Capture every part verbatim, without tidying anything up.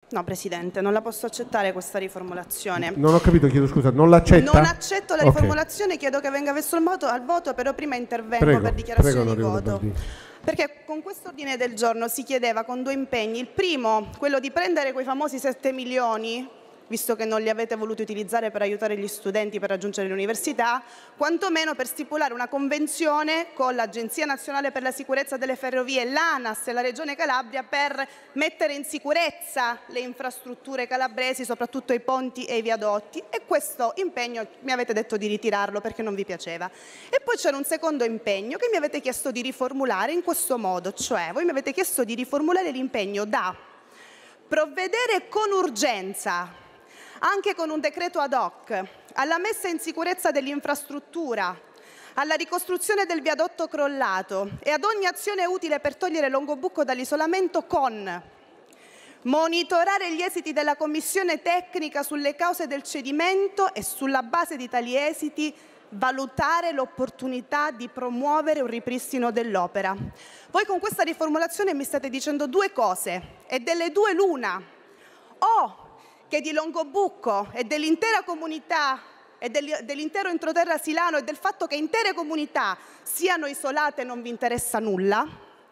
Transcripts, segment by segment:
No, Presidente, non la posso accettare questa riformulazione. Non ho capito, chiedo scusa, non l'accetta? Non accetto la riformulazione, okay. chiedo che venga messo al voto, al voto, però prima intervengo prego, per dichiarazione prego, di voto. Baldini. Perché con questo ordine del giorno si chiedeva con due impegni. Il primo, quello di prendere quei famosi sette milioni, visto che non li avete voluti utilizzare per aiutare gli studenti per raggiungere l'università, quantomeno per stipulare una convenzione con l'Agenzia Nazionale per la Sicurezza delle Ferrovie, l'ANAS e la Regione Calabria per mettere in sicurezza le infrastrutture calabresi, soprattutto i ponti e i viadotti, e questo impegno mi avete detto di ritirarlo perché non vi piaceva. E poi c'era un secondo impegno che mi avete chiesto di riformulare in questo modo, cioè voi mi avete chiesto di riformulare l'impegno da provvedere con urgenza, anche con un decreto ad hoc, alla messa in sicurezza dell'infrastruttura, alla ricostruzione del viadotto crollato e ad ogni azione utile per togliere Longobucco dall'isolamento con monitorare gli esiti della commissione tecnica sulle cause del cedimento e sulla base di tali esiti valutare l'opportunità di promuovere un ripristino dell'opera. Voi con questa riformulazione mi state dicendo due cose e delle due l'una: o che di Longobucco e dell'intera comunità e dell'intero entroterra silano e del fatto che intere comunità siano isolate non vi interessa nulla,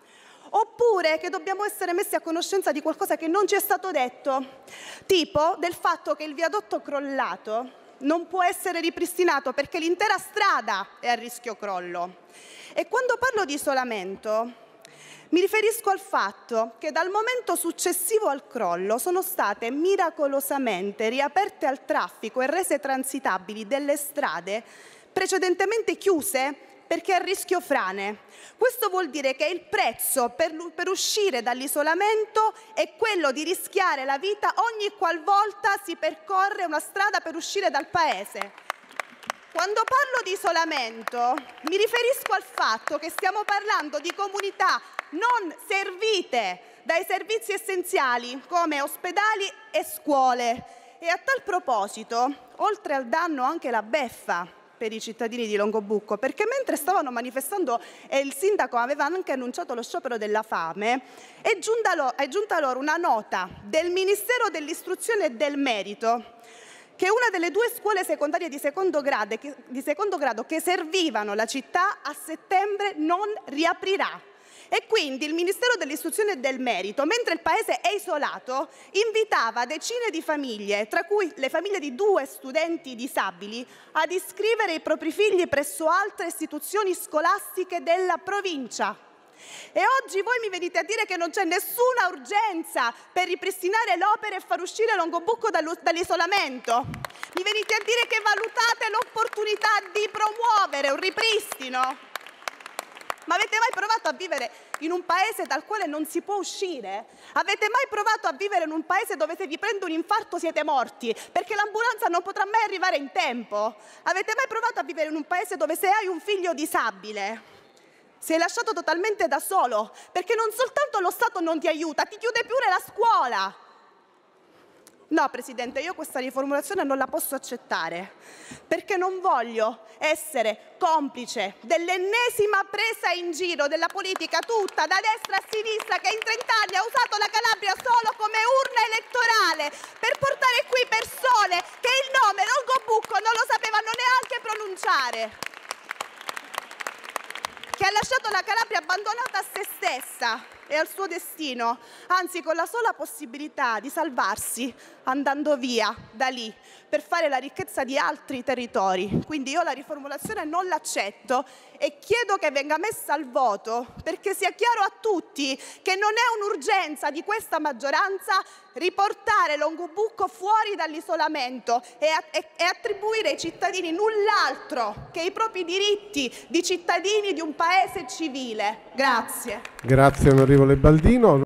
oppure che dobbiamo essere messi a conoscenza di qualcosa che non ci è stato detto, tipo del fatto che il viadotto crollato non può essere ripristinato perché l'intera strada è a rischio crollo. E quando parlo di isolamento mi riferisco al fatto che dal momento successivo al crollo sono state miracolosamente riaperte al traffico e rese transitabili delle strade precedentemente chiuse perché a rischio frane. Questo vuol dire che il prezzo per, per uscire dall'isolamento è quello di rischiare la vita ogni qualvolta si percorre una strada per uscire dal paese. Quando parlo di isolamento mi riferisco al fatto che stiamo parlando di comunità non servite dai servizi essenziali come ospedali e scuole. E a tal proposito, oltre al danno, anche la beffa per i cittadini di Longobucco, perché mentre stavano manifestando e il sindaco aveva anche annunciato lo sciopero della fame, è giunta loro, è giunta loro una nota del Ministero dell'Istruzione e del Merito che una delle due scuole secondarie di secondo grado, che, di secondo grado che servivano la città a settembre non riaprirà. E quindi il Ministero dell'Istruzione e del Merito, mentre il paese è isolato, invitava decine di famiglie, tra cui le famiglie di due studenti disabili, ad iscrivere i propri figli presso altre istituzioni scolastiche della provincia. E oggi voi mi venite a dire che non c'è nessuna urgenza per ripristinare l'opera e far uscire Longobucco dall'isolamento? Mi venite a dire che valutate l'opportunità di promuovere un ripristino? Ma avete mai provato a vivere in un paese dal quale non si può uscire? Avete mai provato a vivere in un paese dove se vi prende un infarto siete morti perché l'ambulanza non potrà mai arrivare in tempo? Avete mai provato a vivere in un paese dove se hai un figlio disabile sei lasciato totalmente da solo, perché non soltanto lo Stato non ti aiuta, ti chiude pure la scuola? No, Presidente, io questa riformulazione non la posso accettare, perché non voglio essere complice dell'ennesima presa in giro della politica tutta, da destra a sinistra, che in trent'anni ha usato la Calabria solo come urna elettorale per portare qui persone che il nome Longobucco non lo sapevano neanche pronunciare, che ha lasciato la Calabria abbandonata a se stessa e al suo destino, anzi con la sola possibilità di salvarsi andando via da lì per fare la ricchezza di altri territori. Quindi io la riformulazione non l'accetto e chiedo che venga messa al voto perché sia chiaro a tutti che non è un'urgenza di questa maggioranza riportare Longobucco fuori dall'isolamento e, e, e attribuire ai cittadini null'altro che i propri diritti di cittadini di un paese civile. Grazie. Grazie onorevole Baldino.